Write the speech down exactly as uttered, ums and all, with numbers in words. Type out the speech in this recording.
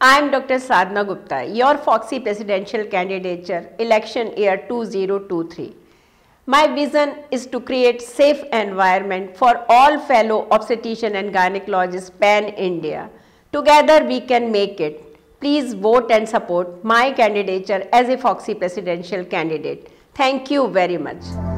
I am Doctor Sadhana Gupta, your FOGSI Presidential Candidature, election year two thousand twenty-three. My vision is to create safe environment for all fellow obstetrician and gynecologists pan-India. Together we can make it. Please vote and support my candidature as a FOGSI Presidential candidate. Thank you very much.